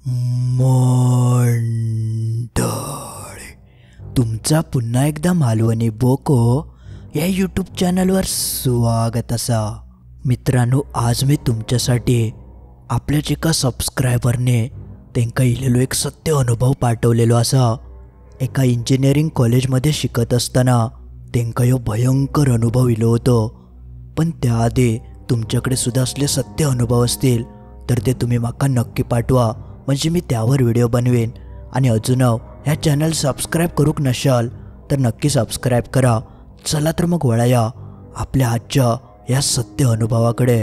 मंडळी, तुमचा पुन्हा एकदा मालवणी बोको या यूट्यूब चॅनलवर स्वागत असा. मित्रांनो, आज मी तुमच्यासाठी आपल्याच एका सबस्क्रायबरने त्यांका इलेलो एक सत्य अनुभव पाठवलेलो असा. एका इंजिनिअरिंग कॉलेजमध्ये शिकत असताना त्यांका यो भयंकर अनुभव इलो होतो. पण त्याआधी तुमच्याकडे सुद्धा असले सत्य अनुभव असतील तर ते तुम्ही माका नक्की पाठवा, म्हणजे मी त्यावर व्हिडिओ बनवेन. आणि अजून ह्या चॅनल सबस्क्राईब करूक नशाल तर नक्की सबस्क्राईब करा. चला तर मग वळूया आपल्या आजच्या या सत्य अनुभवाकडे.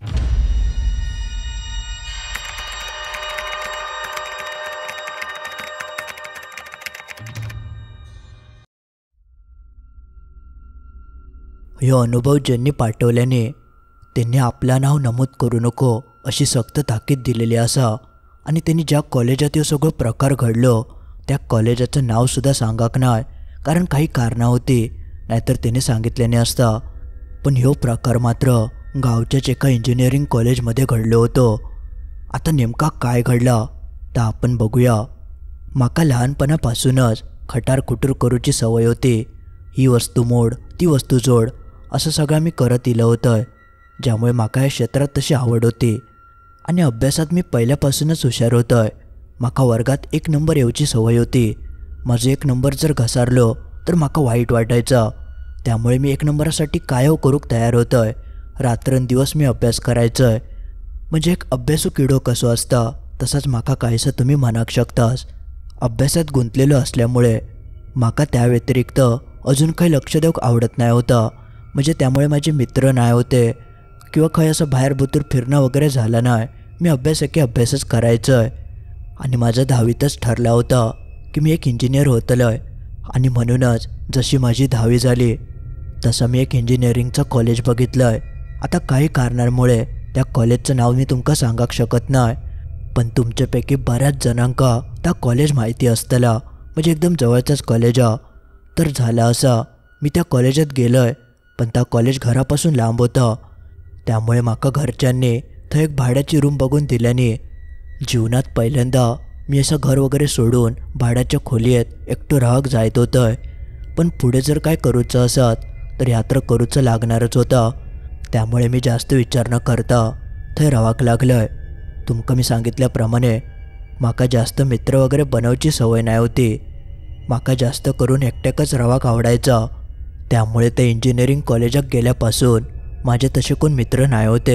ह्यो अनुभव ज्यांनी पाठवल्याने त्यांनी आपला नाव नमूद करू नको अशी सक्त ताकीद दिलेली असा. आणि त्यांनी ज्या कॉलेजात ह्यो सगळं प्रकार घडलो त्या कॉलेजाचं नावसुद्धा सांगाक नाय, कारण काही कारणं होती, नाहीतर त्याने सांगितल्याने असता. पण ह्यो प्रकार मात्र गावच्याच एका इंजिनिअरिंग कॉलेजमध्ये घडलो होतो. आता नेमका काय घडला तर आपण बघूया. माका लहानपणापासूनच खटारखुटूर करूची सवय होती. ही वस्तू मोड ती वस्तू जोड असं सगळं मी करत इलं होतं, ज्यामुळे माका या क्षेत्रात तशी आवड होती. आणि अभ्यासात मी पहिल्यापासूनच हुशार होतोय. माका वर्गात 1 नंबर येऊची सवय होती. माझं 1 नंबर जर घसारलो तर माका वाईट वाटायचं, त्यामुळे मी 1 नंबरासाठी काय करूक तयार होतोय. रात्रंदिवस मी अभ्यास करायचंय. म्हणजे एक अभ्यासू किडो कसो असता तसाच माका काहीसं तुम्ही म्हणाक शकतास. अभ्यासात गुंतलेलो असल्यामुळे माका त्या व्यतिरिक्त अजून काही लक्ष देऊक आवडत नाही होतं. म्हणजे त्यामुळे माझे मित्र नाही होते किंवा काही असं बाहेर बुतूर फिरणं वगैरे झालं नाही. मी अभ्यासच करायचं. आणि माझं 10वीतच ठरला होता की मी एक इंजिनियर होतलोय. आणि म्हणूनच जशी माझी 10वी झाली तसं मी एक इंजिनिअरिंगचं कॉलेज बघितलं आहे. आता काही कारणांमुळे त्या कॉलेजचं नाव मी तुमका सांगाक शकत नाही, पण तुमच्यापैकी बऱ्याच जणांका त्या कॉलेज माहिती असतला, म्हणजे एकदम जवळचंच कॉलेज. तर झालं असं, मी त्या कॉलेजात गेलो आहे, पण त्या कॉलेज घरापासून लांब होतं. त्यामुळे माका घरच्यांनी थंय एक भाड्याची रूम बघून दिल्याने जीवनात पहिल्यांदा मी असं घर वगैरे सोडून भाड्याच्या खोलीत एकटं राहक जायत होतं. पण पुढे जर काय करूचं असत तर यात्रा करूचं लागणारच होतं. त्यामुळे मी जास्त विचार न करता थंय राहाक लागलं आहे. तुमका मी सांगितल्याप्रमाणे माका जास्त मित्र वगैरे बनवची सवय नाही होती. माका जास्त करून एकट्याकच राहाक आवडायचा. त्यामुळे ते इंजिनिअरिंग कॉलेजात गेल्यापासून माझे तसे कोण मित्र नाही होते.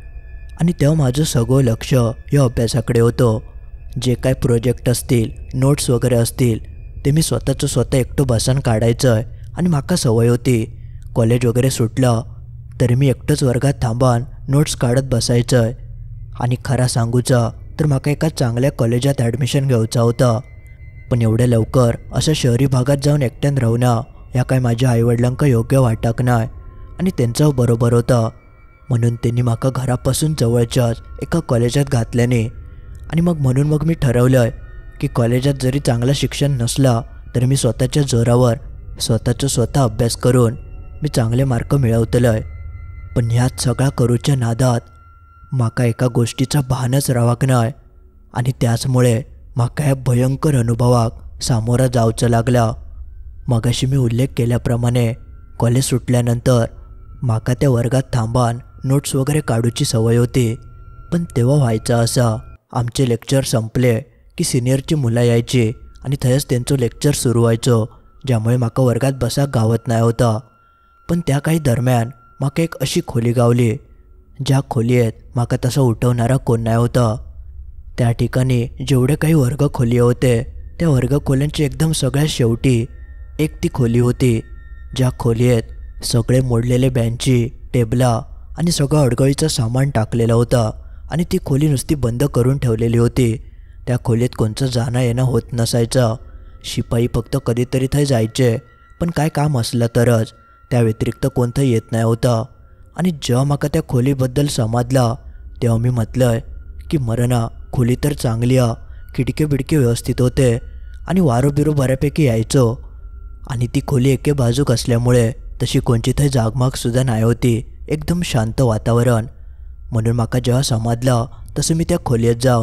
आणि तेव्हा माझं सगळं लक्ष या अभ्यासाकडे होतं. जे काय प्रोजेक्ट असतील, नोट्स वगैरे असतील ते मी स्वतः एकटं बसून काढायचं. आणि माका सवय होती कॉलेज वगैरे सुटलं तरी मी एकटंच वर्गात थांबान नोट्स काढत बसायचं. आणि खरा सांगूचा तर माका एका चांगल्या कॉलेजात ॲडमिशन घ्यायचा होता. पण एवढ्या लवकर असं शहरी भागात जाऊन एकट्यान राहणं या काय माझ्या आईवडिलांका योग्य वाटक नाही. आणि त्यांचं बरोबर होतं, म्हणून त्यांनी माका घरापासून जवळच्याच एका कॉलेजात घातल्याने. आणि मग मी ठरवलं की कॉलेजात जरी चांगलं शिक्षण नसला तरी मी स्वतःच्या जोरावर स्वतः अभ्यास करून मी चांगले मार्क मिळवतलोय. पण ह्यात सगळा करूच्या नादात माका एका गोष्टीचा भानच रावाक नाही. आणि त्याचमुळे माका या भयंकर अनुभवाक सामोरा जावचं लागला. मगाशी मी उल्लेख केल्याप्रमाणे कॉलेज सुटल्यानंतर माका त्या वर्गात थांबान नोट्स वगैरे काढूची सवय होती. पण तेव्हा व्हायचं असं, आमचे लेक्चर संपले की सिनियरची मुलं यायची आणि थंयच त्यांचं लेक्चर सुरू व्हायचं, ज्यामुळे माका वर्गात बसाक गावत नाही होता. पण त्या काही दरम्यान माका एक अशी खोली गावली ज्या खोलीत माका तसं उठवणारा कोण नाही होता. त्या ठिकाणी जेवढे काही वर्ग खोली होते त्या वर्ग खोल्यांची एकदम सगळ्यात शेवटी एक ती खोली होती, ज्या खोलीत सगळे मोडलेले बेंची, टेबला आणि सगळं अडगळीचं सामान टाकलेलं होतं. आणि ती खोली नुसती बंद करून ठेवलेली होती. त्या खोलीत कोणचं जाणं येणं होत नसायचं. शिपाई फक्त कधीतरी थंय जायचे, पण काय काम असलं तरच. त्या व्यतिरिक्त कोणतं येत नाही होतं. आणि जेव्हा माका त्या खोलीबद्दल समजला तेव्हा मी म्हटलं की मरणा खोली तर चांगली आहे, खिडके बिडके व्यवस्थित होते आणि वारो बिरो बऱ्यापैकी यायचो. आणि ती खोली एके बाजूक असल्यामुळे तशी कोणची थंय जागमागसुद्धा नाही होती, एकदम शांत वातावरण. म्हणून माका जेव्हा समजलं तसं मी त्या खोलीत जाऊन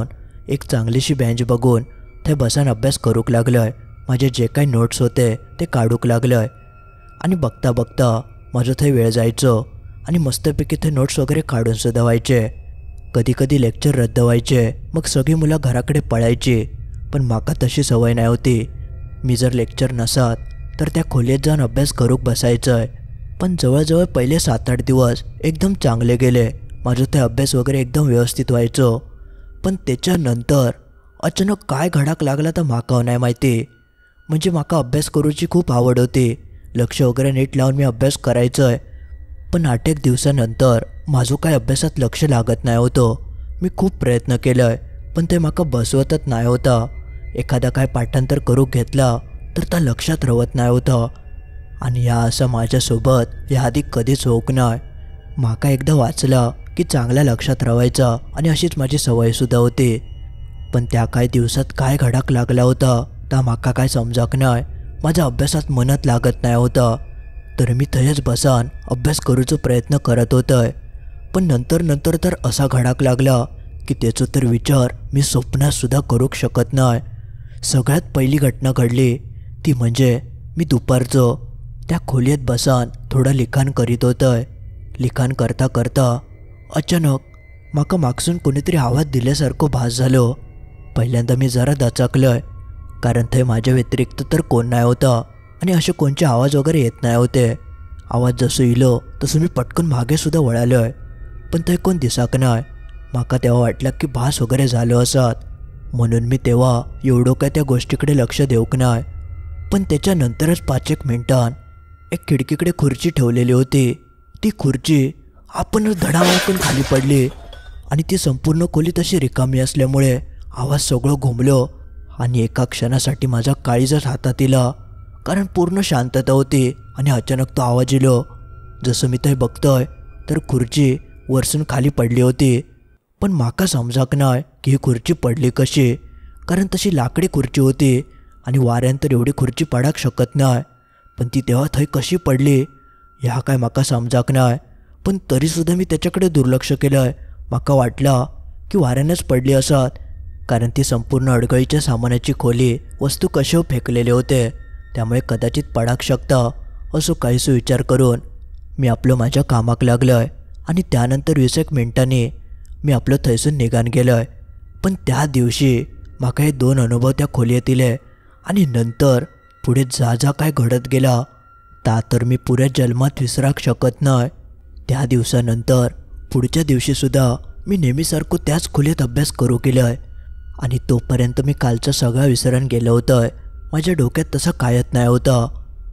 एक चांगलीशी बेंच बघून थंय बसान अभ्यास करूक लागलोय. माझे जे काही नोट्स होते ते काढूक लागलोय. आणि बघता बघता माझो थंय वेळ जायचो आणि मस्तपैकी थंय नोट्स वगैरे काढून सुद्धा व्हायचे. कधी कधी लेक्चर रद्द व्हायचे, मग सगळी मुलं घराकडे पळायची. पण माका तशी सवय नाही होती. मी जर लेक्चर नसात तर त्या खोलीत जाऊन अभ्यास करूक बसायचंय. पण जवळजवळ पहिले 7-8 दिवस एकदम चांगले गेले. माझं ते अभ्यास वगैरे एकदम व्यवस्थित व्हायचो. पण त्याच्यानंतर अचानक काय घडाक लागला तर माका नाही माहिती. म्हणजे माका अभ्यास करूची खूप आवड होती. लक्ष वगैरे नीट लावून मी अभ्यास करायचोय. पण 8-1 दिवसानंतर माझं काय अभ्यासात लक्ष लागत नाही होतं. मी खूप प्रयत्न केलोय पण ते माका बसवतच नाही होता. एखादा काय पाठांतर करूक घेतला तर त्या लक्षात राहत नाही होतं. आणि या असं माझ्यासोबत याआधी कधीच होऊक नाही. माका एकदा वाचला की चांगल्या लक्षात राहायचा आणि अशीच माझी सवयसुद्धा होती. पण त्या काही दिवसात काय घडाक लागला होता ता माका काय समजाक नाही. माझ्या अभ्यासात मनच लागत नाही होतं. तर मी थंयच बसान अभ्यास करूचो प्रयत्न करत होतोय. पण नंतर तर असा घडाक लागला की त्याचो तर विचार मी स्वप्नातसुद्धा करूक शकत नाही. सगळ्यात पहिली घटना घडली ती म्हणजे मी दुपारचं त्या खोलीत बसान थोडं लिखाण करीत होतोय. लिखाण करता करता अचानक माका मागसून कोणीतरी आवाज दिल्यासारखं भास झालो. पहिल्यांदा मी जरा दचकलोय, कारण थंय माझ्या व्यतिरिक्त तर कोण नाही होता आणि असे कोणचे आवाज वगैरे येत नाही होते. आवाज जसं इलो तसं मी पटकन मागे सुद्धा वळालोय, पण थंय कोण दिसाक नाही. माका तेव्हा वाटलं की भास वगैरे झालो असत, म्हणून मी तेव्हा एवढं काय त्या गोष्टीकडे लक्ष देऊक नाही. पण त्याच्यानंतरच 5-1 मिनिटांन एक खिडकीकडे खुर्ची ठेवलेली होती. ती खुर्ची आपणच धडावकन खाली पडली आणि ती संपूर्ण खोली तशी रिकामी असल्यामुळे आवाज सगळं घुमलो आणि एका क्षणासाठी माझा काळीजच हातात इला, कारण पूर्ण शांतता होती आणि अचानक तो आवाज इलो. जसं मी ते बघतोय तर खुर्ची वरसून खाली पडली होती. पण माका समजाक नाही की ही खुर्ची पडली कशी, कारण तशी लाकडी खुर्ची होती आणि वाऱ्यानंतर एवढी खुर्ची पडाक शकत नाही. पण ती तेव्हा थंय कशी पडली ह्या काय माका समजाक नाही. पण तरीसुद्धा मी त्याच्याकडे दुर्लक्ष केलंय. माका वाटला की वाऱ्यानंच पडली असत, कारण ती संपूर्ण अडगळीच्या सामानाची खोली वस्तू कशा फेकलेले होते, त्यामुळे कदाचित पडाक शकता असं काहीसं विचार करून मी आपलं माझ्या कामाक लागलोय. आणि त्यानंतर 20-1 मिनिटांनी मी आपलं थंयसून निघान गेलोय. पण त्या दिवशी माका हे 2 अनुभव त्या खोलीत इले आणि नंतर पुढे जा काय घडत गेला ता तर मी पुऱ्या जन्मात विसराक शकत नाही. त्या दिवसानंतर पुढच्या दिवशीसुद्धा मी नेहमीसारखं त्याच खोलीत अभ्यास करू केलोय आणि तोपर्यंत मी कालचं सगळं विसरून गेलो होतं. माझ्या डोक्यात तसं कायत नाही होतं.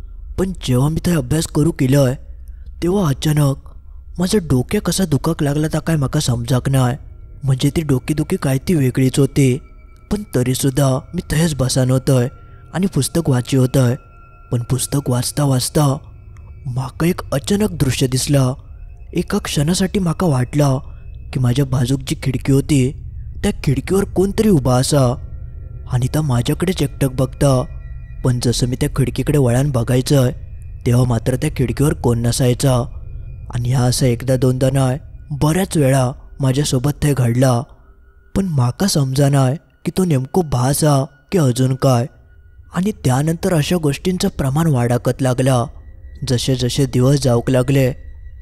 पण जेव्हा मी ते अभ्यास करू केलोय तेव्हा अचानक माझं डोके कसा दुखाक लागला तर काय माका समजाक नाही. म्हणजे ती डोकेदुखी काय ती वेगळीच होती. पण तरीसुद्धा मी थंयच बसान होतोय आणि पुस्तक वाची होतोय. पण पुस्तक वाचता वाचता माका एक अचानक दृश्य दिसला. एका क्षणासाठी माका वाटला की माझ्या बाजूक जी खिडकी होती त्या खिडकीवर कोणतरी उभा असा आणि त्या माझ्याकडेच एकटक बघता. पण जसं मी त्या खिडकीकडे वळान बघायचं तेव्हा मात्र त्या खिडकीवर कोण नसायचा. आणि ह्या असं एकदा दोनदा नाही, बऱ्याच वेळा माझ्यासोबत ते घडला. पण माका समजा नाही की तो नेमको भासा की अजून काय. आणि त्यानंतर अशा गोष्टींचं प्रमाण वाढाकत लागला. जसे जसे दिवस जाऊक लागले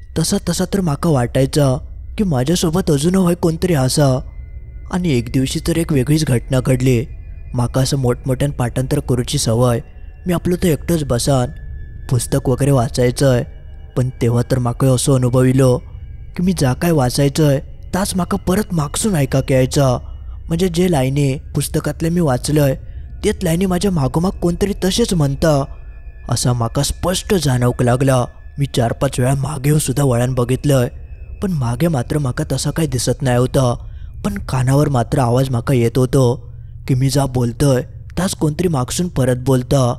तसा तर माका वाटायचा की माझ्यासोबत अजून होय कोणतरी असा. आणि एक दिवशी तर एक वेगळीच घटना घडली. माका असं मोठमोठ्यान पाठांतर करूची सवय. मी आपलं तर एकटंच बसान पुस्तक वगैरे वाचायचंय. पण तेव्हा तर माका असं अनुभविलो की मी जा काय वाचायचंय ताच माका परत मागसून ऐकाक यायचा. म्हणजे जे लाईनी पुस्तकातले मी वाचलंय तेच लाईनी माझ्या मागोमाग कोणतरी तसेच म्हणता असा माका स्पष्ट जाणवक लागला. मी 4-5 वेळा मागे सुद्धा वळण बघितलंय, पण मागे मात्र माका तसं काही दिसत नाही होता. पण कानावर मात्र आवाज माका येत होतो की मी जा बोलतोय ताच कोणतरी मागसून परत बोलता.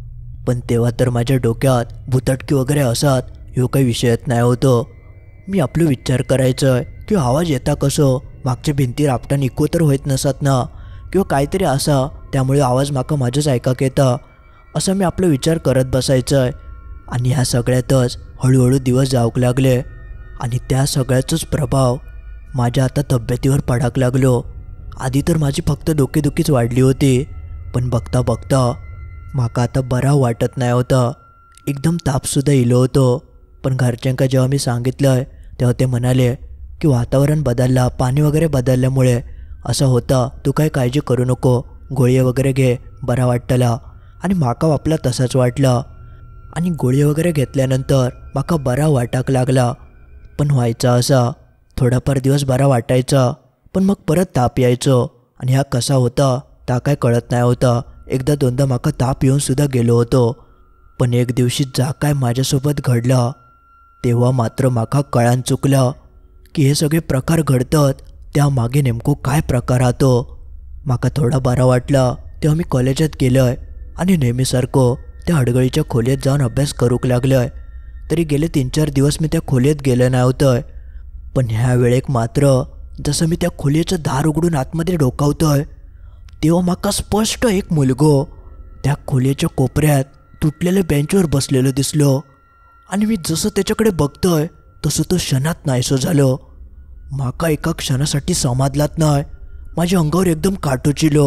पण तेव्हा तर माझ्या डोक्यात भुतटकी वगैरे असत ह्यो काही विषयच नाही होतो. मी आपलं विचार करायचं की आवाज येता कसं, मागच्या भिंतीवर आपटा निको तर होत नसत ना, किंवा काहीतरी असा त्यामुळे आवाज माका माझंच ऐकाक येता असं मी आपलं विचार करत बसायचं. आणि ह्या सगळ्यातच हळूहळू दिवस जाऊक लागले आणि त्या सगळ्याचाच प्रभाव माझ्या आता तब्येतीवर पडाक लागलो. आधी तर माझी फक्त डोकेदुखीच वाढली होती, पण बघता बघता म्हाका आता बरा वाटत नाही होता. एकदम तापसुद्धा इलो होतो. पण घरच्यांका जेव्हा मी सांगितलं तेव्हा ते म्हणाले की वातावरण बदलला, पाणी वगैरे बदलल्यामुळे असं होतं, तू काय काळजी करू नको, गोळी वगैरे घे, बरा वाटतला. आणि म्हाका आपला तसाच वाटला आणि गोळी वगैरे घेतल्यानंतर म्हाका बरा वाटाक लागला. पण व्हायचा असा, थोडाफार दिवस बरा वाटायचा, पण मग परत ताप यायचो आणि हा कसा होता ता काय कळत नाही होता. एकदा दोनदा म्हाका ताप येऊन सुद्धा गेलो होतो. पण एक दिवशी जा काय माझ्यासोबत घडलं तेव्हा मात्र म्हाका कळान चुकलं की हे सगळे प्रकार घडतात त्यामागे नेमको काय प्रकार राहतो. म्हाका थोडा बरा वाटला तेव्हा मी कॉलेजात गेलोय आणि नेहमीसारखं त्या हडगळीच्या खोलीत जाऊन अभ्यास करूक लागलोय. तरी गेले 3-4 दिवस मी त्या खोलीत गेलो नव्हतंय. पण ह्या वेळेक मात्र जसं मी त्या खोलीचं दार उघडून आतमध्ये डोकावतोय तेव्हा म्हाका स्पष्ट एक मुलगो त्या खोलीच्या कोपऱ्यात तुटलेल्या बेंचवर बसलेलो दिसलो. आणि मी जसं त्याच्याकडे बघतोय तसं तो क्षणात नाहीसो झालो. म्हाका एका क्षणासाठी समाधलात नाही. माझ्या अंगावर एकदम काटोचिलो.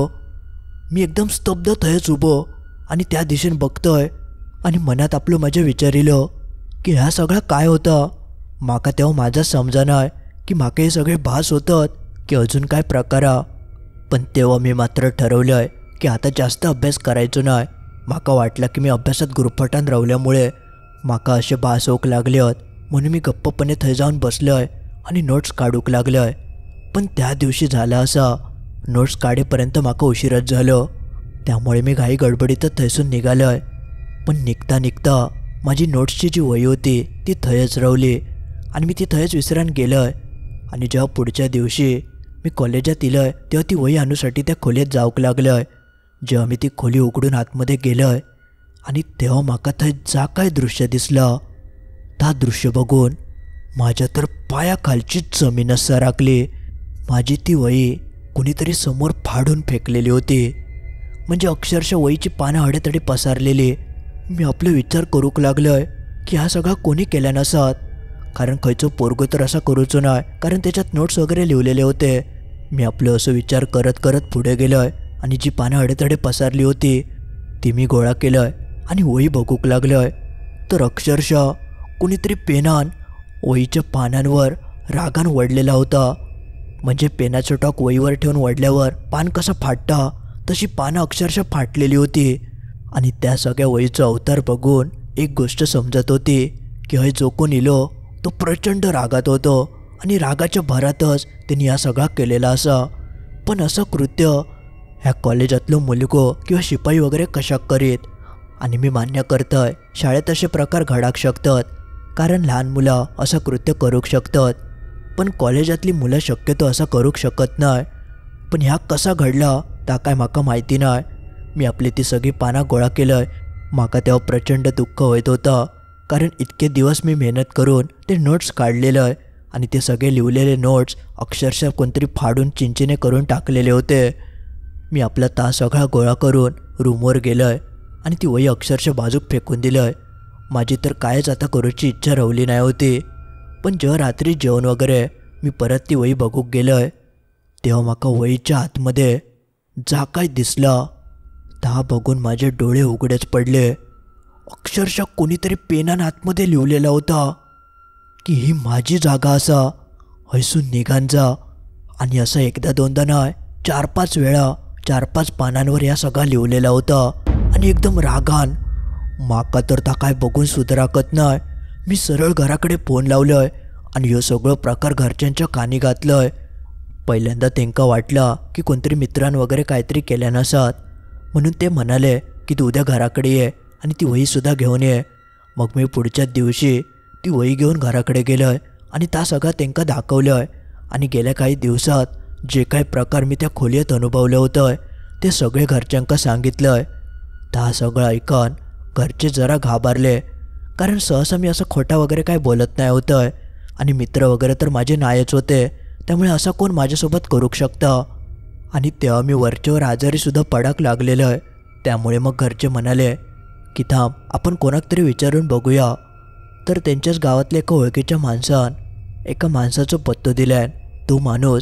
मी एकदम स्तब्ध थंयच उभो आणि त्या दिशेने बघतोय आणि मनात आपलं माझ्या विचारिलो की ह्या सगळा काय होतं. म्हाका तेव्हा माझा समजानाय की म्हाका हे सगळे भास होतात की अजून काय प्रकार. पण तेव्हा मी मात्र ठरवलंय की आता जास्त अभ्यास करायचो नाही. म्हाका वाटलं की मी अभ्यासात गुरफटान रावल्यामुळे म्हाका असे भास होऊक लागलेत, म्हणून मी गप्पपणे थंय जाऊन बसलोय आणि नोट्स काढूक लागलोय. पण त्या दिवशी झालं असा, नोट्स काढेपर्यंत म्हाका उशीरच झालो. त्यामुळे मी घाई गडबडीतच थंयसून निघालोय. पण निघता निघता माझी नोट्सची जी वही होती ती थंयच रावली आणि मी ती थंयच विसरान गेलोय. आणि जेव्हा पुढच्या दिवशी मी कॉलेजात इलोय तेव्हा ती वही आणूसाठी त्या खोलीत जाऊक लागलोय. जेव्हा मी ती खोली उघडून आतमध्ये गेलोय आणि तेव्हा म्हाका थंय जा काय दृश्य दिसलं ता दृश्य बघून माझ्या तर पायाखालचीच जमीनच सरकली. माझी ती वही कुणीतरी समोर फाडून फेकलेली होती. म्हणजे अक्षरशः वहीची पानं हडेतडे पसारलेली. मी आपले विचार करूक लागलोय की हा सगळा कोणी केला नसत, कारण खयचो पोरगो तर असा करूचो नाही, कारण त्याच्यात नोट्स वगैरे लिहिलेले होते. मी आपलं असं विचार करत करत पुढे गेलोय आणि जी पानं हडेतडे पसारली होती ती मी गोळा केलोय आणि वही बघूक लागलोय. तर अक्षरशः कुणीतरी पेनान वहीच्या पानांवर रागान वडलेला होता. म्हणजे पेनाचं टॉक वहीवर ठेवून वडल्यावर पान कसं फाटतं तशी पानं अक्षरशः फाटलेली होती. आणि त्या सगळ्या वहीचा अवतार बघून एक गोष्ट समजत होती की हय जो कोण इलो तो प्रचंड रागात होतो आणि रागाच्या भरातच त्यांनी हा सगळा केलेला असा. पण असं कृत्य ह्या कॉलेजातलो मुलगो किंवा शिपाई वगैरे कशा करीत. आणि मी मान्य करतोय शाळेत असे प्रकार घडाक शकतात, कारण लहान मुलं असं कृत्य करूक शकतात, पण कॉलेजातली मुलं शक्यतो असं करूक शकत नाही. पण ह्या कसा घडला ता काय म्हाका माहिती नाही. मी आपली ती सगळी पानं गोळा केलंय. म्हाका तेव्हा प्रचंड दुःख होत होतं, कारण इतके दिवस मी मेहनत करून ते नोट्स काढलेलं आहे आणि ते सगळे लिहिलेले नोट्स अक्षरशः कोणतरी फाडून चिंचिने करून टाकलेले होते. मी आपला तास सगळा गोळा करून रूमवर गेलोय आणि ती वही अक्षरशः बाजूक फेकून दिलंय. माझी तर कायच आता करूची इच्छा राहिली नाही होती. पण जेव्हा रात्री जेवण वगैरे मी परत ती वही बघूक गेलोय तेव्हा म्हाका वहीच्या आतमध्ये जा काय दिसला ता बघून माझे डोळे उघडेच पडले. अक्षरशः कोणीतरी पेनान आतमध्ये लिहिलेला होता की ही माझी जागा असा, हैसून निघान जा. आणि असं एकदा दोनदा नाही, 4-5 वेळा 4-5 पानांवर या सगळा लिहिलेला होता आणि एकदम रागान. माका तर ता काय बघून सुधराकत नाही. मी सरळ घराकडे फोन लावलोय आणि ह्यो सगळं प्रकार घरच्यांच्या कानी घातलोय. पहिल्यांदा त्यांका वाटला की कोणतरी मित्रांन वगैरे काहीतरी केल्या नसत, म्हणून ते म्हणाले की तू उद्या घराकडे ये आणि ती वहीसुद्धा घेऊन ये. मग मी पुढच्या दिवशी ती वही घेऊन घराकडे गेलोय आणि ता सगळा त्यांका दाखवलोय. आणि गेल्या काही दिवसात जे काही प्रकार मी त्या खोलीत अनुभवलं होतं ते सगळे घरच्यांका सांगितलंय. ता सगळं ऐकून घरचे जरा घाबरले, कारण सहसा मी असं खोटा वगैरे काय बोलत नाही होतं आणि मित्र वगैरे तर माझे नाहीच होते, त्यामुळे असं कोण माझ्यासोबत करूक शकतं. आणि तेव्हा मी वरचेवर आजारीसुद्धा पडाक लागलेलं आहे. त्यामुळे मग घरचे म्हणाले की थांब आपण कोणाक तरी विचारून बघूया. तर त्यांच्याच गावातल्या एका ओळखीच्या माणसानं एका माणसाचं पत्तो दिल्यान तो माणूस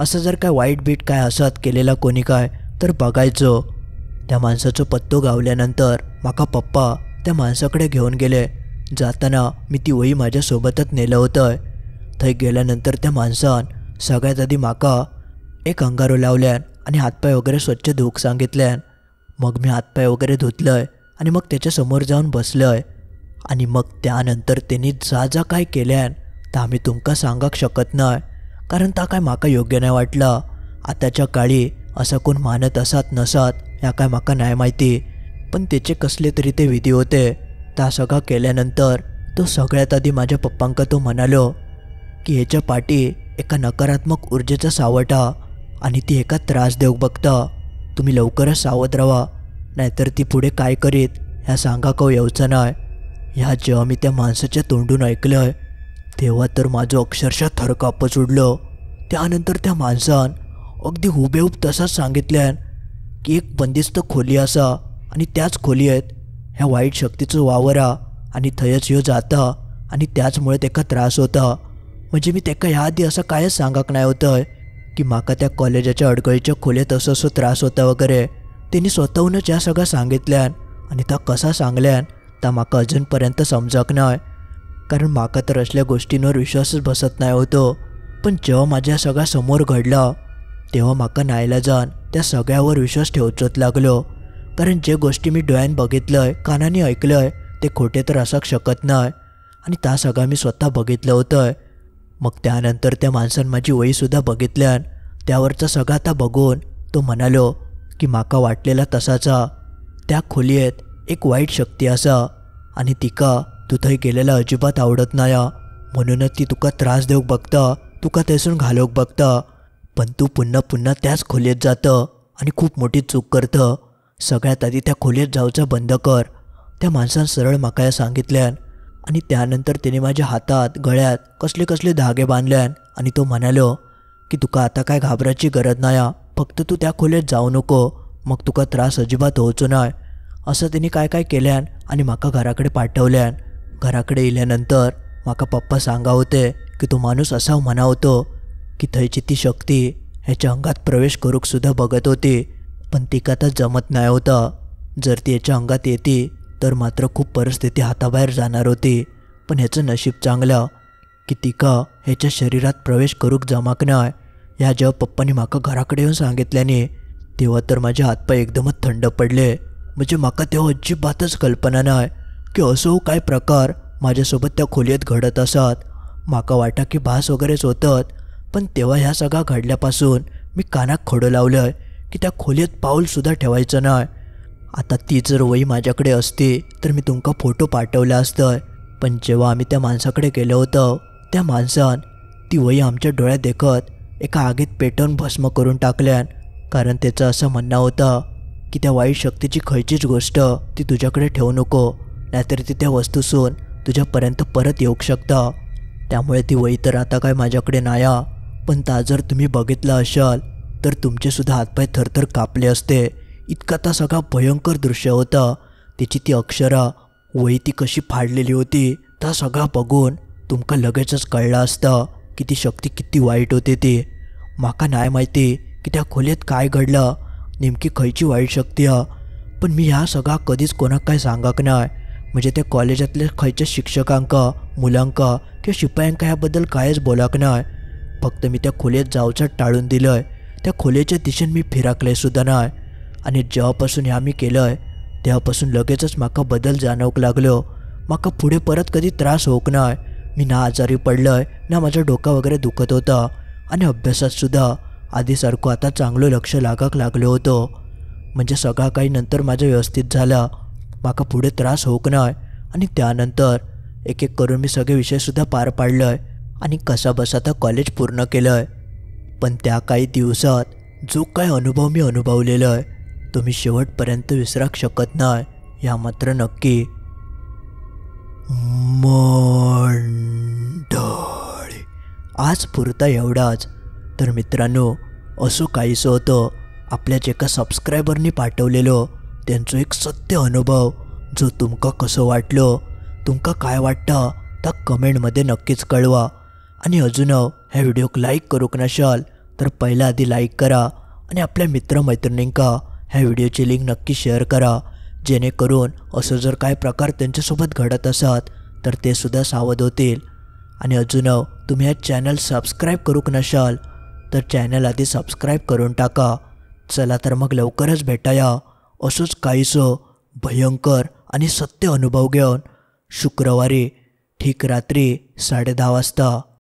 असं जर काय वाईट बीट काय असत केलेला कोणी काय तर बघायचो. त्या माणसाचो पत्तो गावल्यानंतर माका पप्पा त्या माणसाकडे घेऊन गेले. जाताना मी ती वही माझ्यासोबतच नेलं होतं. थंय गेल्यानंतर त्या माणसान सगळ्यात आधी माका एक अंगारो लावल्यान आणि हातपाय वगैरे स्वच्छ धुवूक सांगितल्यान. मग मी हातपाय वगैरे धुतलंय आणि मग त्याच्यासमोर जाऊन बसलंय. आणि मग त्यानंतर त्यांनी जा काय केल्यान तर आम्ही तुमका सांगाक शकत नाही, कारण ता काय माका योग्य नाही वाटलं. आताच्या काळी असा कोण मानत असत नसत ह्या काय माका नाही माहिती, पण त्याचे कसले तरी ते विधी होते. त्या सगळं केल्यानंतर तो सगळ्यात आधी माझ्या पप्पांका तो म्हणालो की ह्याच्या पाठी एका नकारात्मक ऊर्जेचा सावटा आणि ती एका त्रास देऊ बघता. तुम्ही लवकरच सावध राहा, नाहीतर ती पुढे काय करीत ह्या सांगा का येऊचं नाही. ह्या जेव्हा मी त्या माणसाच्या तोंडून ऐकलंय तेव्हा तर माझं अक्षरशः थरकापच उडलं. त्यानंतर त्या माणसान अगदी हुबेहूब तसाच सांगितल्यान की एक बंदिस्त खोली असा आणि त्याच खोलीत ह्या वाईट शक्तीचं वावरा आणि थंयच ह्यो जाता आणि त्याचमुळे त्याका त्रास होता. म्हणजे मी त्याका ह्या आधी असं कायच सांगाक नाही होतं की माका त्या कॉलेजाच्या अडगळीच्या खोलीत असं त्रास होता वगैरे. त्यांनी स्वतःहूनच या सगळं सांगितल्यान आणि त्या कसा सांगल्यान ता माका अजूनपर्यंत समजाक नाही, कारण माका तर असल्या गोष्टींवर विश्वासच बसत नाही होतो. पण जेव्हा माझ्या सगळा समोर घडला तेव्हा माका नाईलाजान त्या सगळ्यावर विश्वास ठेवचोच लागलो, कारण जे गोष्टी मी डोळ्यान बघितलंय कानाने ऐकलंय ते खोटे तर असाक शकत नाही आणि त्या सगळं मी स्वतः बघितलं होतं. मग त्यानंतर त्या माणसानं माझी वहीसुद्धा बघितल्यान त्यावरचा सगळा ता बघून तो म्हणालो की माका वाटलेला तसाचा त्या खोलीत एक वाईट शक्ती असा आणि तिका तू थंय गेलेला अजिबात आवडत नाही, म्हणूनच ती तुका त्रास देऊक बघता, तुका थंयसून घालवूक बघता. पण तू पुन्हा पुन्हा त्याच खोलीत जातं आणि खूप मोठी चूक करतं. सगळ्यात आधी त्या खोलीत जाऊचं बंद कर, त्या माणसानं सरळ माका सांगितल्यान. आणि त्यानंतर त्याने माझ्या हातात गळ्यात कसले कसले धागे बांधल्यान आणि तो म्हणालो की तुका आता काय घाबरायची गरज नाही, फक्त तू त्या खोलीत जाऊ नको, मग तुका त्रास अजिबात होवचो नाही. असं त्यांनी काय काय केल्यान आणि माका घराकडे पाठवल्यान. घराकडे येल्यानंतर माका पप्पा सांगा होते की तो माणूस असा म्हणा होतो की थंयची ती शक्ती ह्याच्या अंगात प्रवेश करूक सुद्धा बघत होती, पण तिका तर जमत नाही होता. जर ती ह्याच्या अंगात येते तर मात्र खूप परिस्थिती हाताबाहेर जाणार होती. पण ह्याचं नशीब चांगलं की तिका ह्याच्या शरीरात प्रवेश करूक जमाक नाही. ह्या जेव्हा पप्पांनी माका घराकडे येऊन सांगितल्याने तेव्हा तर माझे हातपाय एकदमच थंड पडले. म्हणजे माका तेव्हा अजिबातच कल्पना नाही की असो काय प्रकार माझ्यासोबत त्या खोलीत घडत असत. माका वाटा की भास वगैरेच होतं, पण तेव्हा ह्या सगळा घडल्यापासून मी कानाक खडं लावलं की त्या खोलीत पाऊलसुद्धा ठेवायचं नाही. आता ती जर वही माझ्याकडे असती तर मी तुमका फोटो पाठवला असतं, पण जेव्हा आम्ही त्या माणसाकडे गेलो होतो त्या माणसान ती वही आमच्या डोळ्यात देखत एका आगीत पेटवून भस्म करून टाकल्यान. कारण त्याचं असं म्हणणं होतं की त्या वाईट शक्तीची खयचीच गोष्ट ती तुझ्याकडे ठेवू नको, नाहीतर ती त्या वस्तूसून तुझ्यापर्यंत परत येऊ शकता. त्यामुळे ती वही तर आता काय माझ्याकडे नाही, पण ता जर तुम्ही बघितला असाल तर तुमचेसुद्धा हातपाय थरथर कापले असते. इतका ता सगळा भयंकर दृश्य होता. तिची ती अक्षरा वही ती कशी फाडलेली होती ता सगळा बघून तुमका लगेचच कळलं असतं की ती शक्ती किती वाईट होती ती. माका नाही माहिती की त्या खोलीत काय घडलं, नेमकी खयची वाईट शक्ती हा, पण मी ह्या सगळा कधीच कोणाक काय सांगाक नाही. म्हणजे त्या कॉलेजातल्या खयच्या शिक्षकांका, मुलांका किंवा शिपायांका ह्याबद्दल कायच बोलाक नाही. फक्त मी त्या खोलीत जाऊचं टाळून दिलंय. त्या खोलीच्या दिशेने मी फिराकलंय सुद्धा नाही. आणि जेव्हापासून ह्या मी केलंय तेव्हापासून लगेचच माका बदल जाणवक लागलो. माका पुढे परत कधी त्रास होक नाही. मी ना आजारी पडलंय ना माझा डोका वगैरे दुखत होता आणि अभ्यासात सुद्धा आधीसारखं आता चांगलं लक्ष लागाक लागलो होतो. म्हणजे सगळा काही नंतर माझं व्यवस्थित झाला, माका पुढे त्रास होक नाही. आणि त्यानंतर एक एक करून मी सगळे विषयसुद्धा पार पाडलंय आणि कसा बसा आता कॉलेज पूर्ण केलंय. पण त्या काही दिवसात जो काय अनुभव मी अनुभवलेला आहे तो मी शेवटपर्यंत विसराक शकत नाही, ह्या मात्र नक्की. मंडळी आज पुरता एवढाच. तर मित्रांनो असं काहीसं होतं आपल्याच एका सबस्क्रायबरनी पाठवलेलं त्यांचं एक सत्य अनुभव, जो तुमका कसं वाटलं, तुमका काय वाटतं त्या कमेंटमध्ये नक्कीच कळवा. आणि अजून ह्या व्हिडिओक लाईक करूक नशाल तर पहिला आधी लाईक करा आणि आपल्या मित्रमैत्रिणींका ह्या व्हिडिओची लिंक नक्की शेअर करा, जेणेकरून असं जर काय प्रकार त्यांच्यासोबत घडत असत तर ते सुद्धा सावध होतील. आणि अजून तुम्ही हा चॅनल सबस्क्राईब करूक नसाल तर चॅनल आधी सबस्क्राईब करून टाका. चला तर मग लवकरच भेटाया असंच काहीसं भयंकर आणि सत्य अनुभव घेऊन शुक्रवारी ठीक रात्री 10:30 वाजता.